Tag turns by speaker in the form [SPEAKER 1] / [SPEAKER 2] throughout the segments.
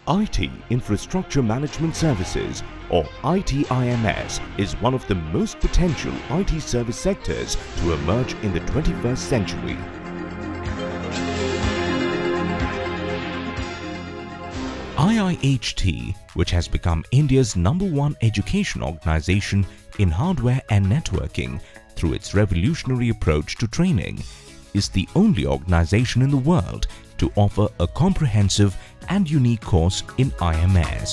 [SPEAKER 1] IT Infrastructure Management Services, or ITIMS, is one of the most potential IT service sectors to emerge in the 21st century. IIHT, which has become India's #1 education organization in hardware and networking through its revolutionary approach to training, is the only organization in the world to offer a comprehensive and unique course in IMS.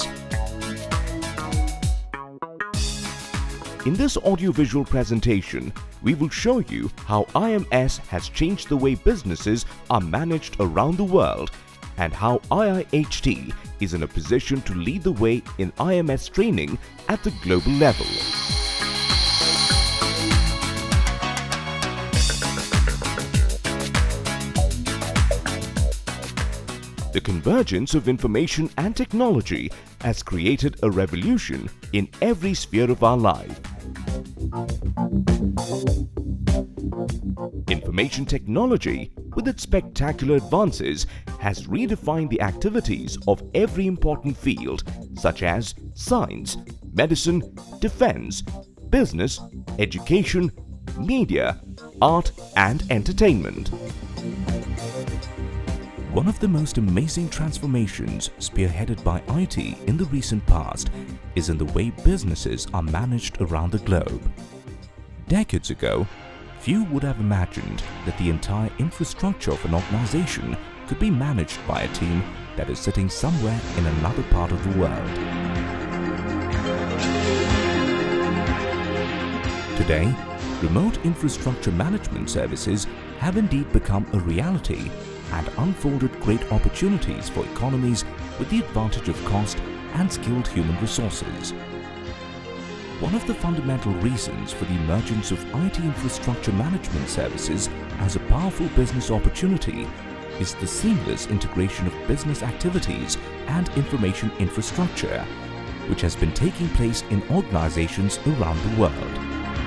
[SPEAKER 1] In this audiovisual presentation, we will show you how IMS has changed the way businesses are managed around the world and how IIHT is in a position to lead the way in IMS training at the global level. The convergence of information and technology has created a revolution in every sphere of our life. Information technology, with its spectacular advances, has redefined the activities of every important field such as science, medicine, defense, business, education, media, art and entertainment. One of the most amazing transformations spearheaded by IT in the recent past is in the way businesses are managed around the globe. Decades ago, few would have imagined that the entire infrastructure of an organization could be managed by a team that is sitting somewhere in another part of the world. Today, remote infrastructure management services have indeed become a reality and unfolded great opportunities for economies with the advantage of cost and skilled human resources. One of the fundamental reasons for the emergence of IT infrastructure management services as a powerful business opportunity is the seamless integration of business activities and information infrastructure, which has been taking place in organizations around the world.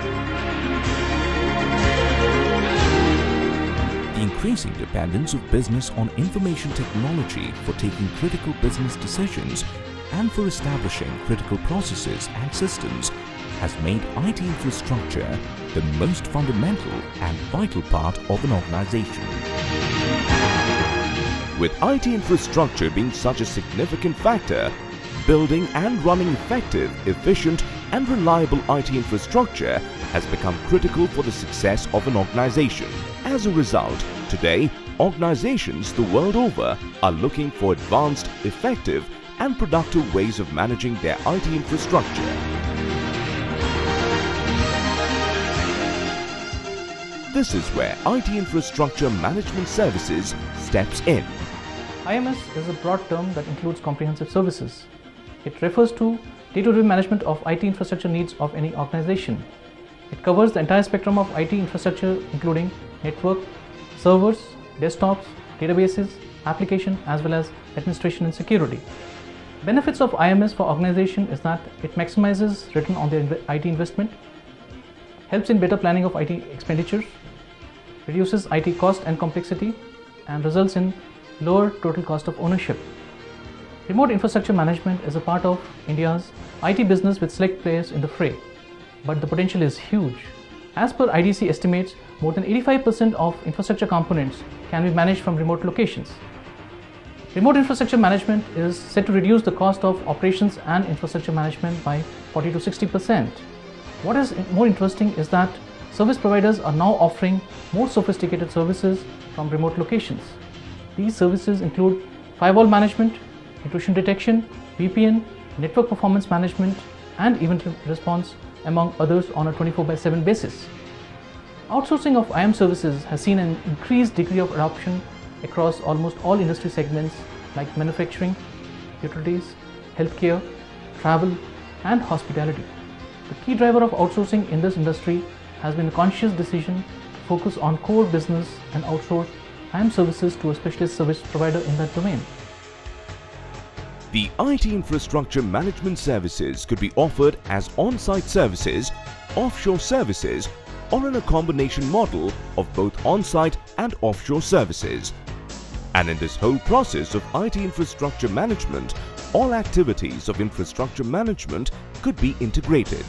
[SPEAKER 1] The increasing dependence of business on information technology for taking critical business decisions and for establishing critical processes and systems has made IT infrastructure the most fundamental and vital part of an organization. With IT infrastructure being such a significant factor, building and running effective, efficient and reliable IT infrastructure has become critical for the success of an organization. As a result, today, organizations the world over are looking for advanced, effective and productive ways of managing their IT infrastructure. This is where IT Infrastructure Management Services steps in.
[SPEAKER 2] IMS is a broad term that includes comprehensive services. It refers to day-to-day management of IT infrastructure needs of any organization. It covers the entire spectrum of IT infrastructure including network, servers, desktops, databases, application as well as administration and security. Benefits of IMS for organization is that it maximizes return on their IT investment, helps in better planning of IT expenditures, reduces IT cost and complexity, and results in lower total cost of ownership. Remote infrastructure management is a part of India's IT business with select players in the fray, but the potential is huge. As per IDC estimates, more than 85% of infrastructure components can be managed from remote locations. Remote infrastructure management is set to reduce the cost of operations and infrastructure management by 40 to 60%. What is more interesting is that service providers are now offering more sophisticated services from remote locations. These services include firewall management, intrusion detection, VPN, network performance management, and event response, among others, on a 24/7 basis. Outsourcing of IM services has seen an increased degree of adoption across almost all industry segments like manufacturing, utilities, healthcare, travel, and hospitality. The key driver of outsourcing in this industry has been a conscious decision to focus on core business and outsource IM services to a specialist service provider in that domain.
[SPEAKER 1] The IT infrastructure management services could be offered as on-site services, offshore services, or in a combination model of both on-site and offshore services. And in this whole process of IT infrastructure management, all activities of infrastructure management could be integrated.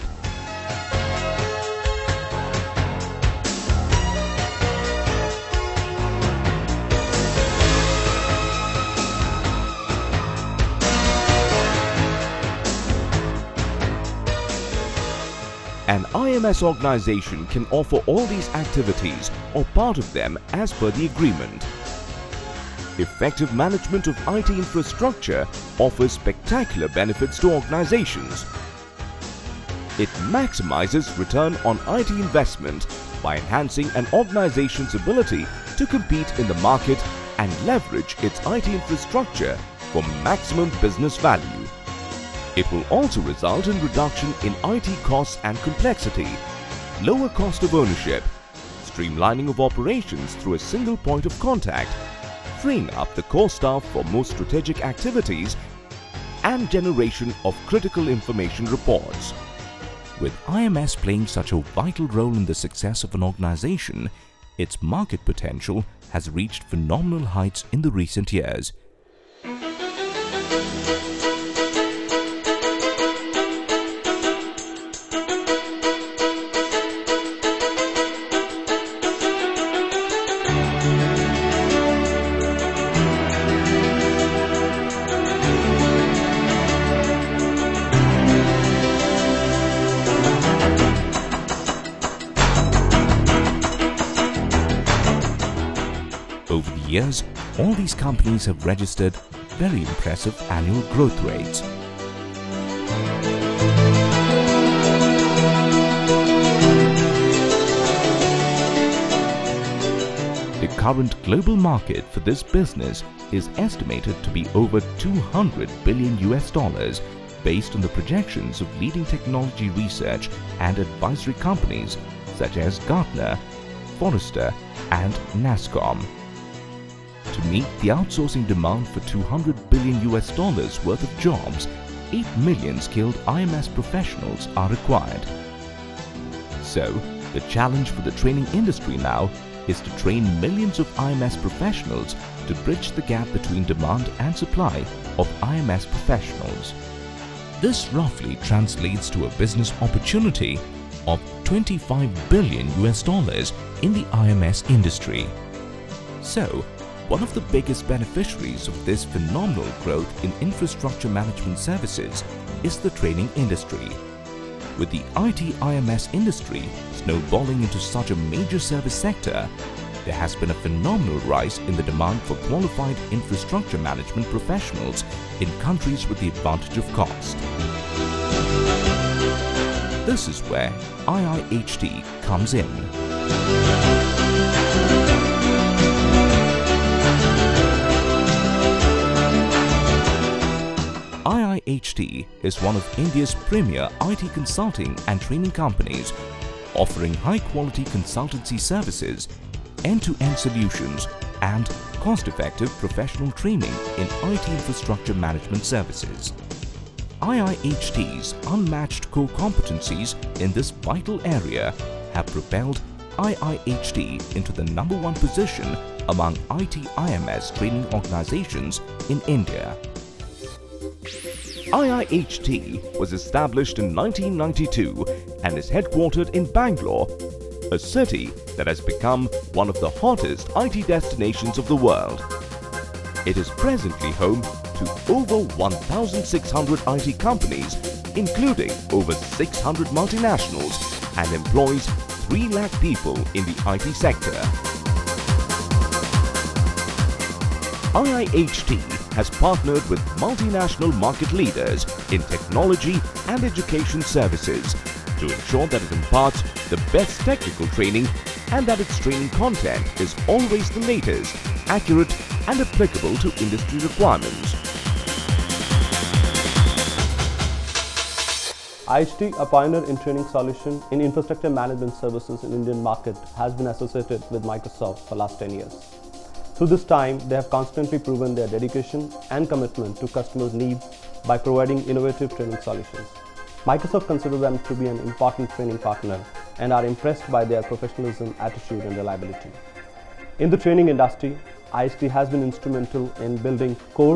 [SPEAKER 1] An IMS organization can offer all these activities or part of them as per the agreement. Effective management of IT infrastructure offers spectacular benefits to organizations. It maximizes return on IT investment by enhancing an organization's ability to compete in the market and leverage its IT infrastructure for maximum business value. It will also result in reduction in IT costs and complexity, lower cost of ownership, streamlining of operations through a single point of contact, freeing up the core staff for more strategic activities, and generation of critical information reports. With IMS playing such a vital role in the success of an organization, its market potential has reached phenomenal heights in the recent years. Over the years, all these companies have registered very impressive annual growth rates. The current global market for this business is estimated to be over $200 billion based on the projections of leading technology research and advisory companies such as Gartner, Forrester and NASSCOM. To meet the outsourcing demand for $200 billion worth of jobs, 8 million skilled IMS professionals are required. So, the challenge for the training industry now is to train millions of IMS professionals to bridge the gap between demand and supply of IMS professionals. This roughly translates to a business opportunity of $25 billion in the IMS industry. So, one of the biggest beneficiaries of this phenomenal growth in infrastructure management services is the training industry. With the IT IMS industry snowballing into such a major service sector, there has been a phenomenal rise in the demand for qualified infrastructure management professionals in countries with the advantage of cost. This is where IIHT comes in. IIHT is one of India's premier IT consulting and training companies, offering high-quality consultancy services, end-to-end solutions, and cost-effective professional training in IT infrastructure management services. IIHT's unmatched core competencies in this vital area have propelled IIHT into the #1 position among IT IMS training organizations in India. IIHT was established in 1992 and is headquartered in Bangalore, a city that has become one of the hottest IT destinations of the world. It is presently home to over 1,600 IT companies, including over 600 multinationals, and employs 3 lakh people in the IT sector. IIHT has partnered with multinational market leaders in technology and education services to ensure that it imparts the best technical training and that its training content is always the latest, accurate and applicable to industry requirements.
[SPEAKER 3] IHT, a pioneer in training solution in infrastructure management services in Indian market, has been associated with Microsoft for last 10 years. Through this time, they have constantly proven their dedication and commitment to customers' needs by providing innovative training solutions. Microsoft considers them to be an important training partner and are impressed by their professionalism, attitude and reliability. In the training industry, IHT has been instrumental in building core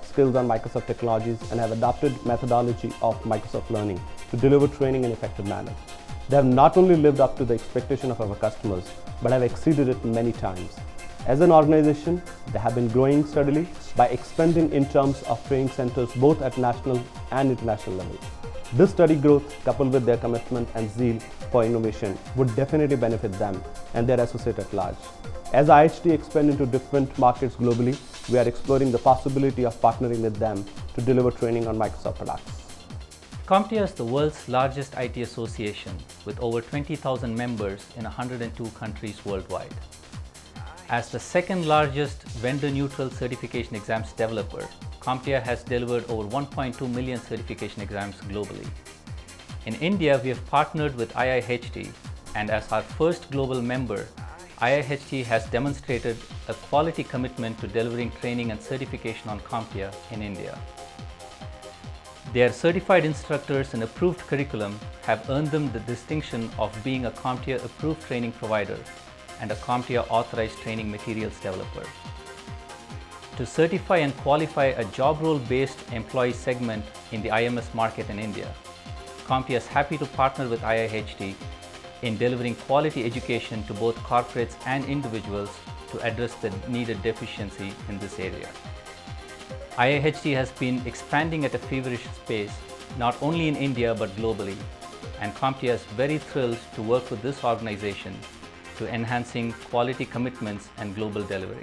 [SPEAKER 3] skills on Microsoft technologies and have adopted methodology of Microsoft Learning to deliver training in an effective manner. They have not only lived up to the expectation of our customers, but have exceeded it many times. As an organization, they have been growing steadily by expanding in terms of training centers both at national and international level. This steady growth, coupled with their commitment and zeal for innovation, would definitely benefit them and their associates at large. As IHT expands into different markets globally, we are exploring the possibility of partnering with them to deliver training on Microsoft products.
[SPEAKER 4] CompTIA is the world's largest IT association with over 20,000 members in 102 countries worldwide. As the second largest vendor-neutral certification exams developer, CompTIA has delivered over 1.2 million certification exams globally. In India, we have partnered with IIHT, and as our first global member, IIHT has demonstrated a quality commitment to delivering training and certification on CompTIA in India. Their certified instructors and approved curriculum have earned them the distinction of being a CompTIA approved training provider and a CompTIA authorized training materials developer. To certify and qualify a job role-based employee segment in the IMS market in India, CompTIA is happy to partner with IIHT in delivering quality education to both corporates and individuals to address the needed deficiency in this area. IIHT has been expanding at a feverish pace, not only in India but globally, and CompTIA is very thrilled to work with this organization to enhancing quality commitments and global delivery.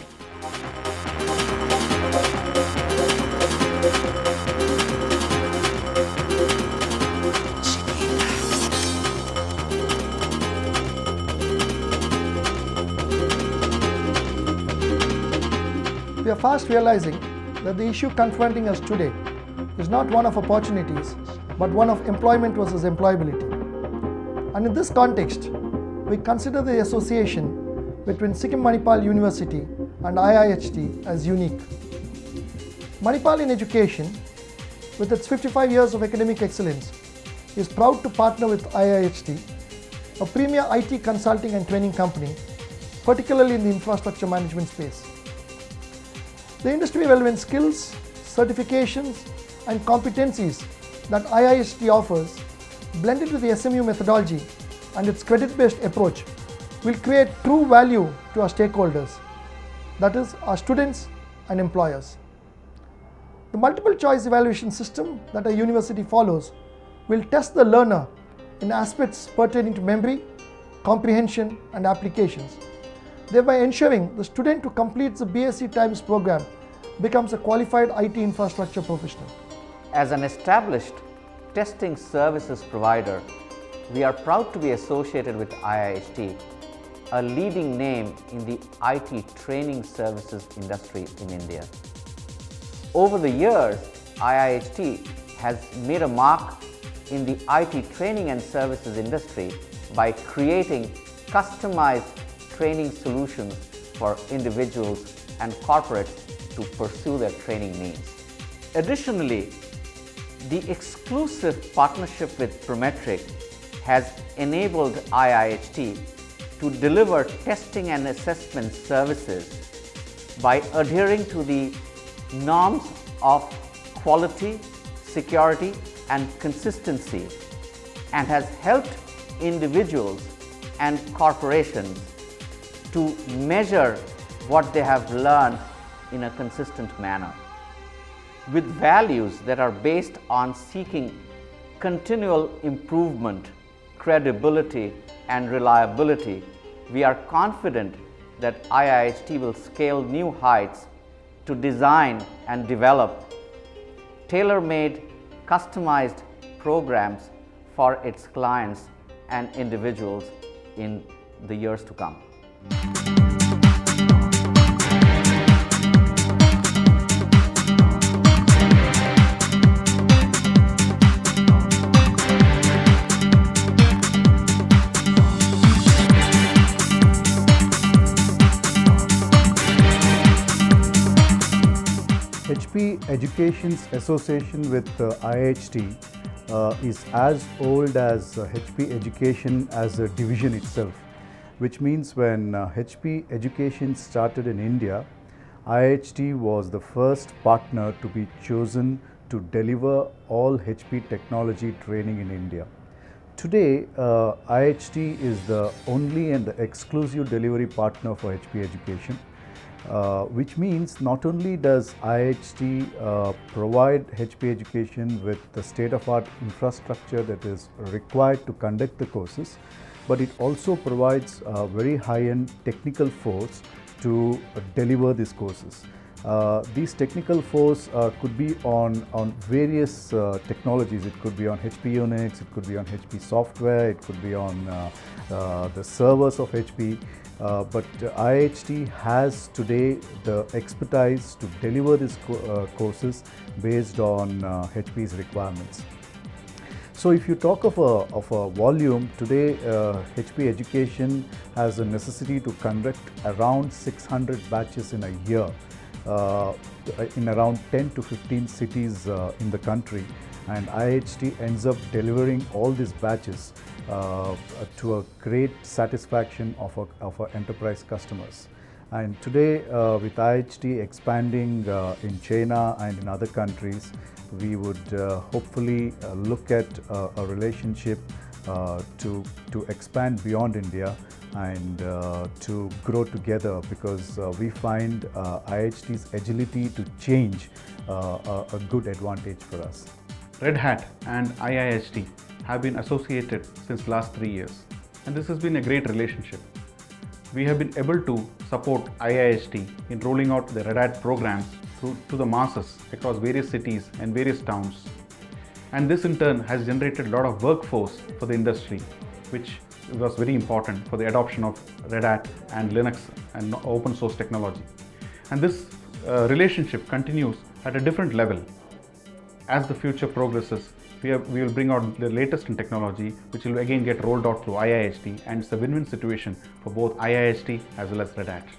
[SPEAKER 5] We are fast realizing that the issue confronting us today is not one of opportunities, but one of employment versus employability. And in this context, we consider the association between Sikkim Manipal University and IIHT as unique. Manipal in Education, with its 55 years of academic excellence, is proud to partner with IIHT, a premier IT consulting and training company, particularly in the infrastructure management space. The industry-relevant skills, certifications, and competencies that IIHT offers, blended with the SMU methodology and its credit-based approach, will create true value to our stakeholders, that is, our students and employers. The multiple choice evaluation system that a university follows will test the learner in aspects pertaining to memory, comprehension, and applications, thereby ensuring the student who completes the BSc Times program becomes a qualified IT infrastructure professional.
[SPEAKER 6] As an established testing services provider, we are proud to be associated with IIHT, a leading name in the IT training services industry in India. Over the years, IIHT has made a mark in the IT training and services industry by creating customized training solutions for individuals and corporates to pursue their training needs. Additionally, the exclusive partnership with Prometric has enabled IIHT to deliver testing and assessment services by adhering to the norms of quality, security, and consistency, and has helped individuals and corporations to measure what they have learned in a consistent manner. With values that are based on seeking continual improvement, credibility, and reliability, we are confident that IIHT will scale new heights to design and develop tailor-made, customized programs for its clients and individuals in the years to come.
[SPEAKER 7] HP Education's association with IIHT is as old as HP Education as a division itself, which means when HP Education started in India, IHT was the first partner to be chosen to deliver all HP technology training in India. Today, IHT is the only and the exclusive delivery partner for HP Education, which means not only does IHT provide HP Education with the state-of-art infrastructure that is required to conduct the courses, but it also provides a very high-end technical force to deliver these courses. These technical force could be on various technologies. It could be on HP Unix, it could be on HP software, it could be on the servers of HP. But IHT has today the expertise to deliver these courses based on HP's requirements. So if you talk of a volume, today HP Education has a necessity to conduct around 600 batches in a year in around 10 to 15 cities in the country, and IHT ends up delivering all these batches to a great satisfaction of our enterprise customers. And today with IHT expanding in China and in other countries, we would hopefully look at a relationship to expand beyond India and to grow together, because we find IHT's agility to change a good advantage for us.
[SPEAKER 8] Red Hat and IIHT have been associated since last 3 years, and this has been a great relationship. We have been able to support IIHT in rolling out the Red Hat programs to the masses across various cities and various towns. And this in turn has generated a lot of workforce for the industry, which was very important for the adoption of Red Hat and Linux and open source technology. And this relationship continues at a different level. As the future progresses, we will bring out the latest in technology, which will again get rolled out through IIHT, and it's a win-win situation for both IIHT as well as Red Hat.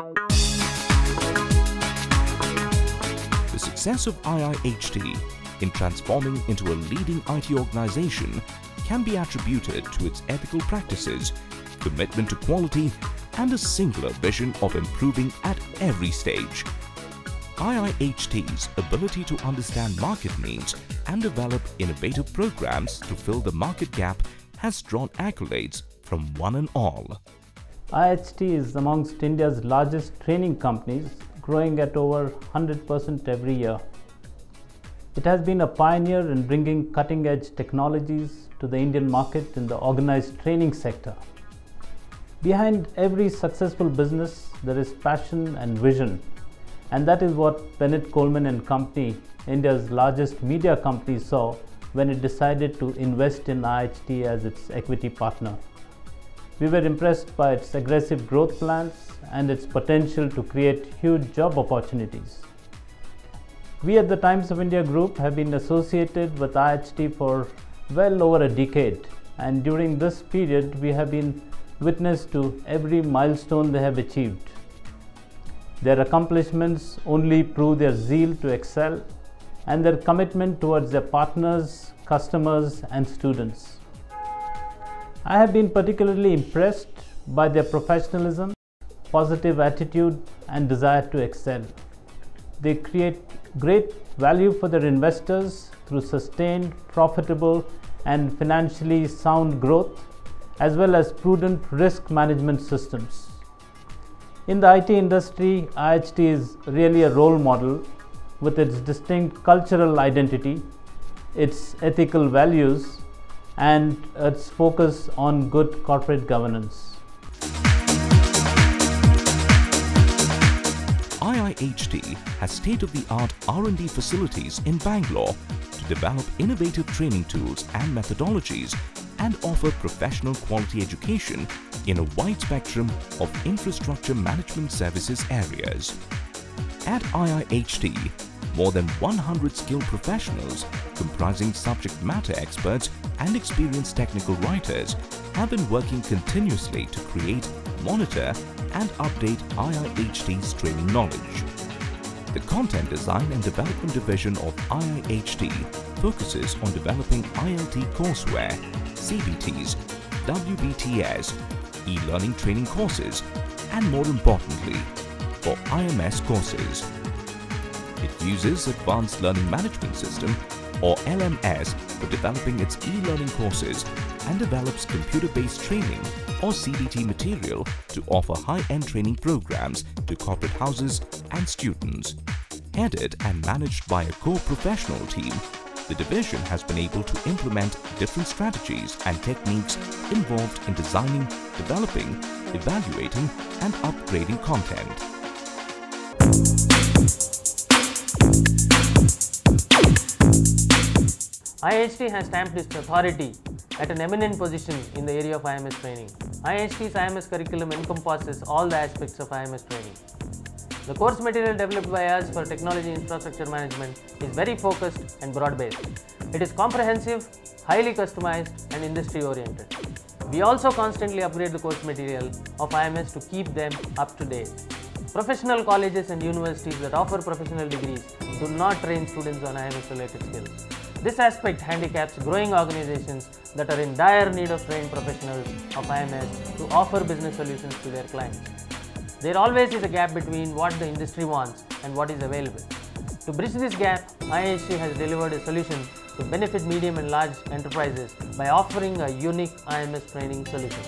[SPEAKER 1] The success of IIHT in transforming into a leading IT organization can be attributed to its ethical practices, commitment to quality, and a singular vision of improving at every stage. IIHT's ability to understand market needs and develop innovative programs to fill the market gap has drawn accolades from one and all.
[SPEAKER 9] IHT is amongst India's largest training companies, growing at over 100% every year. It has been a pioneer in bringing cutting-edge technologies to the Indian market in the organized training sector. Behind every successful business, there is passion and vision, and that is what Bennett Coleman and Company, India's largest media company, saw when it decided to invest in IHT as its equity partner. We were impressed by its aggressive growth plans and its potential to create huge job opportunities. We at the Times of India Group have been associated with IHT for well over a decade, and during this period we have been witness to every milestone they have achieved. Their accomplishments only prove their zeal to excel and their commitment towards their partners, customers, and students. I have been particularly impressed by their professionalism, positive attitude, and desire to excel. They create great value for their investors through sustained, profitable, and financially sound growth, as well as prudent risk management systems. In the IT industry, IHT is really a role model with its distinct cultural identity, its ethical values, and its focus on good corporate governance.
[SPEAKER 1] IIHT has state-of-the-art R&D facilities in Bangalore to develop innovative training tools and methodologies and offer professional quality education in a wide spectrum of infrastructure management services areas. At IIHT, more than 100 skilled professionals comprising subject matter experts and experienced technical writers have been working continuously to create, monitor, and update IIHT's training knowledge. The Content Design and Development Division of IIHT focuses on developing ILT courseware, CBTs, WBTS, e-learning training courses, and more importantly, for IMS courses. It uses Advanced Learning Management System or LMS for developing its e-learning courses and develops computer-based training or CBT material to offer high-end training programs to corporate houses and students. Headed and managed by a core professional team, the division has been able to implement different strategies and techniques involved in designing, developing, evaluating and upgrading content.
[SPEAKER 10] IHT has stamped its authority at an eminent position in the area of IMS training. IHT's IMS curriculum encompasses all the aspects of IMS training. The course material developed by us for technology infrastructure management is very focused and broad-based. It is comprehensive, highly customized and industry-oriented. We also constantly upgrade the course material of IMS to keep them up to date. Professional colleges and universities that offer professional degrees do not train students on IMS-related skills. This aspect handicaps growing organizations that are in dire need of trained professionals of IMS to offer business solutions to their clients. There always is a gap between what the industry wants and what is available. To bridge this gap, IHT has delivered a solution to benefit medium and large enterprises by offering a unique IMS training solution.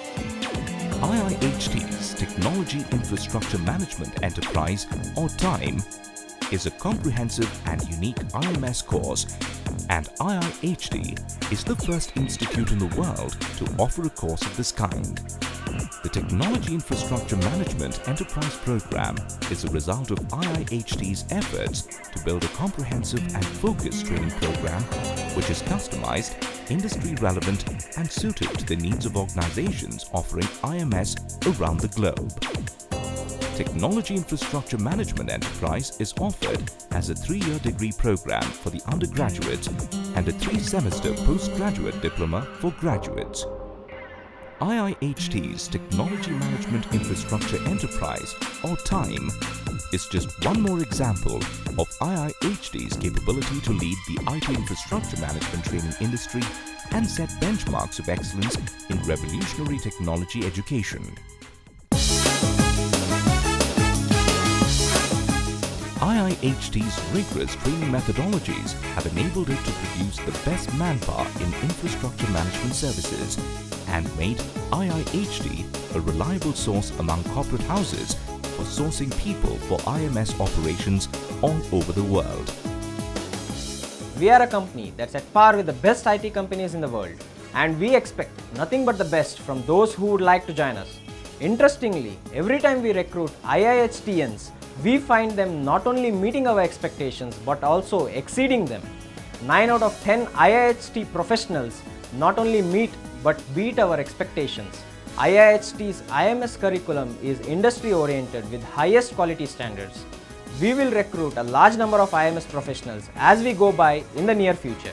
[SPEAKER 1] IIHT's Technology Infrastructure Management Enterprise, or TIME, is a comprehensive and unique IMS course, and IIHT is the first institute in the world to offer a course of this kind. The Technology Infrastructure Management Enterprise Program is a result of IIHT's efforts to build a comprehensive and focused training program which is customized, industry relevant and suited to the needs of organizations offering IMS around the globe. Technology Infrastructure Management Enterprise is offered as a 3-year degree program for the undergraduates and a 3-semester postgraduate diploma for graduates. IIHT's Technology Management Infrastructure Enterprise, or TIME, is just one more example of IIHT's capability to lead the IT infrastructure management training industry and set benchmarks of excellence in revolutionary technology education. IIHT's rigorous training methodologies have enabled it to produce the best manpower in infrastructure management services and made IIHT a reliable source among corporate houses for sourcing people for IMS operations all over the world.
[SPEAKER 11] We are a company that's at par with the best IT companies in the world, and we expect nothing but the best from those who would like to join us. Interestingly, every time we recruit IIHTians, we find them not only meeting our expectations but also exceeding them. 9 out of 10 IIHT professionals not only meet but beat our expectations. IIHT's IMS curriculum is industry oriented with highest quality standards. We will recruit a large number of IMS professionals as we go by in the near future.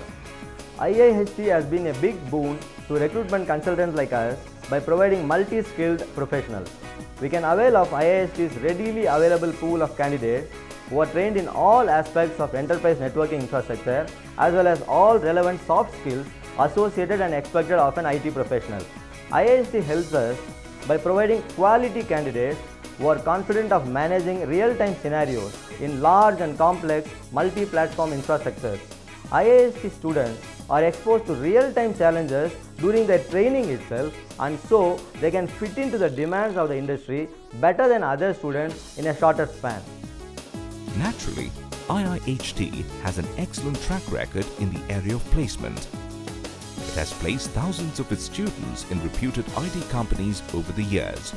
[SPEAKER 12] IIHT has been a big boon to recruitment consultants like us by providing multi-skilled professionals. We can avail of IIHT's readily available pool of candidates who are trained in all aspects of enterprise networking infrastructure as well as all relevant soft skills associated and expected of an IT professional. IIHT helps us by providing quality candidates who are confident of managing real-time scenarios in large and complex multi-platform infrastructures. IIHT students are exposed to real-time challenges during their training itself, and so they can fit into the demands of the industry better than other students in a shorter span.
[SPEAKER 1] Naturally, IIHT has an excellent track record in the area of placement. It has placed thousands of its students in reputed IT companies over the years.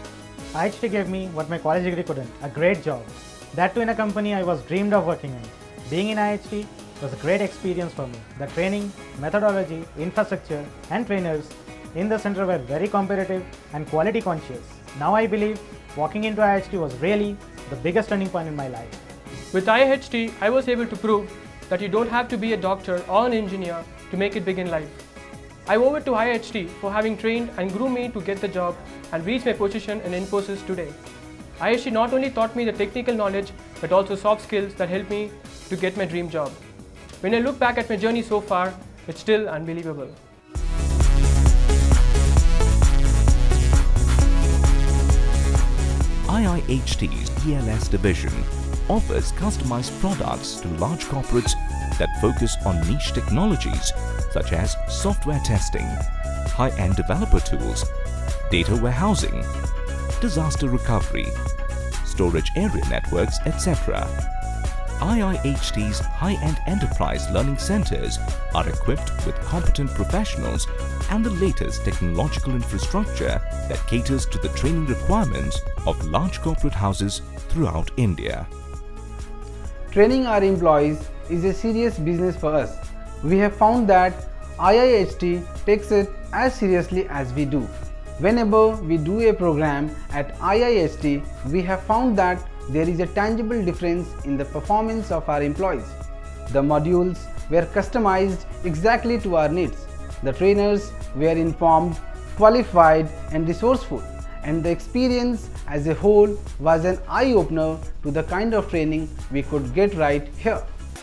[SPEAKER 2] IHT gave me what my college degree couldn't, a great job. That too in a company I was dreamed of working in. Being in IHT was a great experience for me. The training, methodology, infrastructure and trainers in the center were very competitive and quality conscious. Now I believe walking into IHT was really the biggest turning point in my life.
[SPEAKER 13] With IHT, I was able to prove that you don't have to be a doctor or an engineer to make it big in life. I owe it to IHT for having trained and groomed me to get the job and reach my position in Infosys today. IHT not only taught me the technical knowledge but also soft skills that helped me to get my dream job. When I look back at my journey so far, it's still unbelievable.
[SPEAKER 1] IIHT's ELS division offers customized products to large corporates that focus on niche technologies such as software testing, high-end developer tools, data warehousing, disaster recovery, storage area networks, etc. IIHT's high-end enterprise learning centers are equipped with competent professionals and the latest technological infrastructure that caters to the training requirements of large corporate houses throughout India.
[SPEAKER 14] Training our employees is a serious business for us. We have found that IIHT takes it as seriously as we do. Whenever we do a program at IIHT, we have found that there is a tangible difference in the performance of our employees. The modules were customized exactly to our needs. The trainers were informed, qualified and resourceful, and the experience as a whole was an eye-opener to the kind of training we could get right here.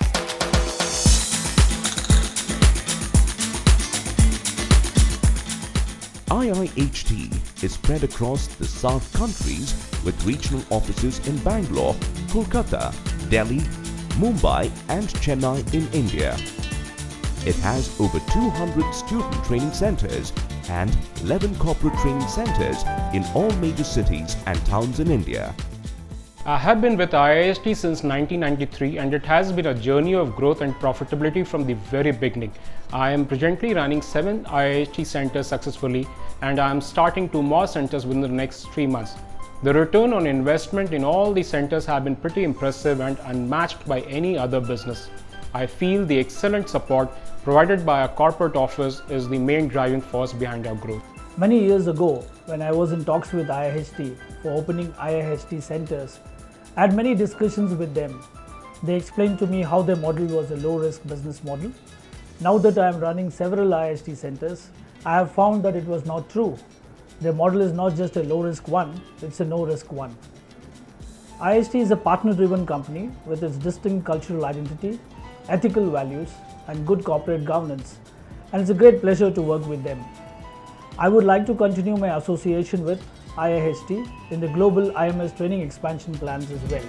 [SPEAKER 1] IIHT is spread across the South countries with regional offices in Bangalore, Kolkata, Delhi, Mumbai and Chennai in India. It has over 200 student training centers and 11 corporate training centers in all major cities and towns in India.
[SPEAKER 13] I have been with IIHT since 1993 and it has been a journey of growth and profitability from the very beginning. I am presently running 7 IIHT centers successfully and I am starting 2 more centers within the next 3 months. The return on investment in all these centers have been pretty impressive and unmatched by any other business. I feel the excellent support provided by our corporate office is the main driving force behind our growth.
[SPEAKER 2] Many years ago, when I was in talks with IIHT for opening IIHT centers, I had many discussions with them. They explained to me how their model was a low-risk business model. Now that I am running several IIHT centers, I have found that it was not true. Their model is not just a low-risk one, it's a no-risk one. IIHT is a partner-driven company with its distinct cultural identity, ethical values, and good corporate governance, and it's a great pleasure to work with them. I would like to continue my association with IIHT in the global IMS training expansion plans as well.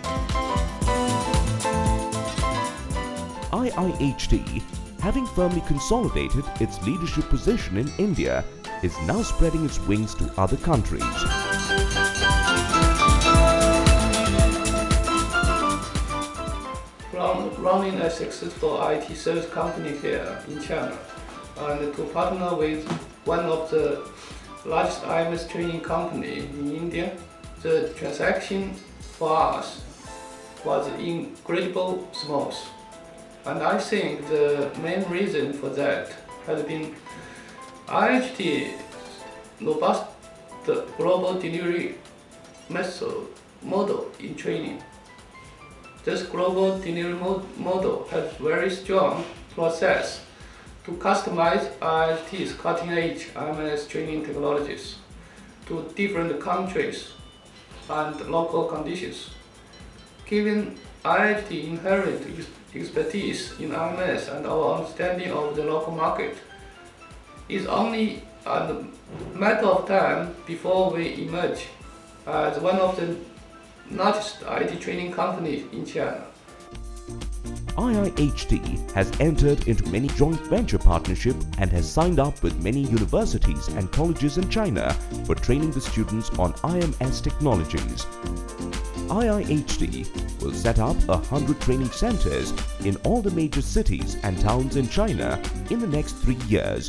[SPEAKER 1] IIHT, having firmly consolidated its leadership position in India, is now spreading its wings to other countries.
[SPEAKER 15] From running a successful IT service company here in China and to partner with one of the largest IMS training company in India, the transaction for us was incredibly smooth. And I think the main reason for that has been IIHT's robust global delivery model in training. This global delivery model has very strong process to customize IIHT's cutting-edge IMS training technologies to different countries and local conditions. Given IIHT inherent expertise in IMS and our understanding of the local market, it's only a matter of time before we emerge as one of the largest IT training companies in China.
[SPEAKER 1] IIHT has entered into many joint venture partnerships and has signed up with many universities and colleges in China for training the students on IMS technologies. IIHT will set up 100 training centers in all the major cities and towns in China in the next 3 years.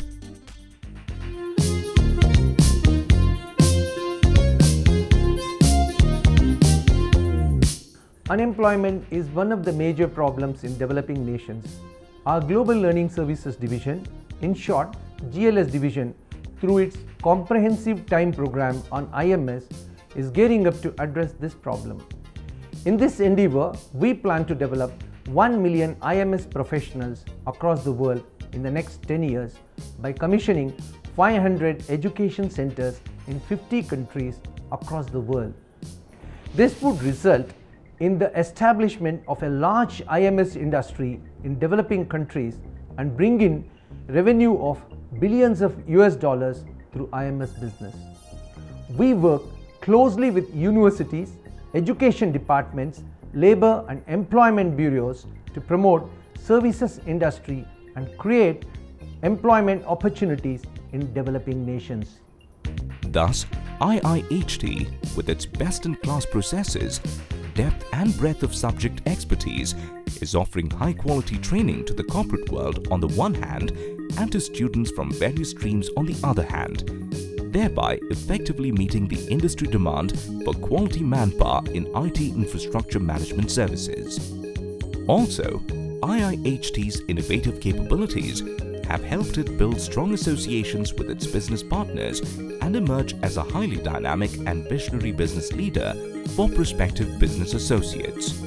[SPEAKER 16] Unemployment is one of the major problems in developing nations. Our Global Learning Services Division, in short GLS Division, through its comprehensive time program on IMS, is gearing up to address this problem. In this endeavor, we plan to develop 1 million IMS professionals across the world in the next 10 years by commissioning 500 education centers in 50 countries across the world. This would result in the establishment of a large IMS industry in developing countries and bring in revenue of billions of US dollars through IMS business. We work closely with universities, education departments, labor and employment bureaus to promote services industry and create employment opportunities in developing nations.
[SPEAKER 1] Thus, IIHT, with its best-in-class processes, depth and breadth of subject expertise, is offering high-quality training to the corporate world on the one hand and to students from various streams on the other hand, thereby effectively meeting the industry demand for quality manpower in IT infrastructure management services. Also, IIHT's innovative capabilities have helped it build strong associations with its business partners and emerge as a highly dynamic and visionary business leader for prospective business associates.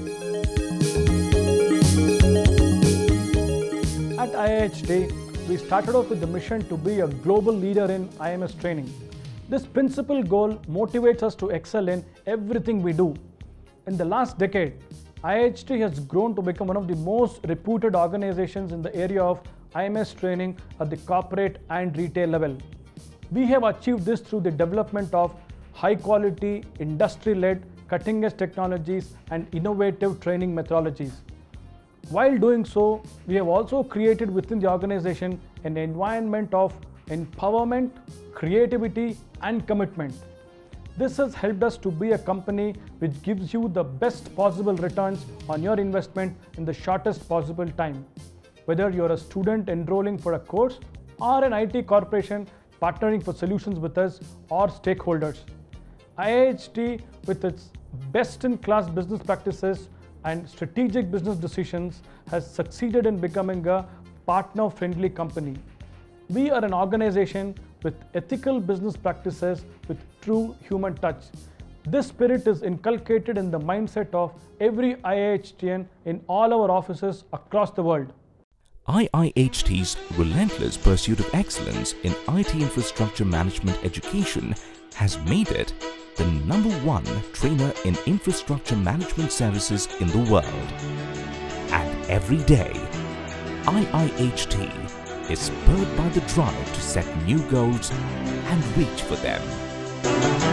[SPEAKER 17] At IIHT, we started off with the mission to be a global leader in IMS training. This principal goal motivates us to excel in everything we do. In the last decade, IIHT has grown to become one of the most reputed organizations in the area of IMS training at the corporate and retail level. We have achieved this through the development of high-quality, industry-led, cutting-edge technologies and innovative training methodologies. While doing so, we have also created within the organization an environment of empowerment, creativity, and commitment. This has helped us to be a company which gives you the best possible returns on your investment in the shortest possible time. Whether you're a student enrolling for a course or an IT corporation partnering for solutions with us or stakeholders, IIHT, with its best-in-class business practices and strategic business decisions, has succeeded in becoming a partner-friendly company. We are an organization with ethical business practices with true human touch. This spirit is inculcated in the mindset of every IIHTian in all our offices across the world.
[SPEAKER 1] IIHT's relentless pursuit of excellence in IT infrastructure management education has made it the #1 trainer in infrastructure management services in the world. And every day, IIHT is spurred by the drive to set new goals and reach for them.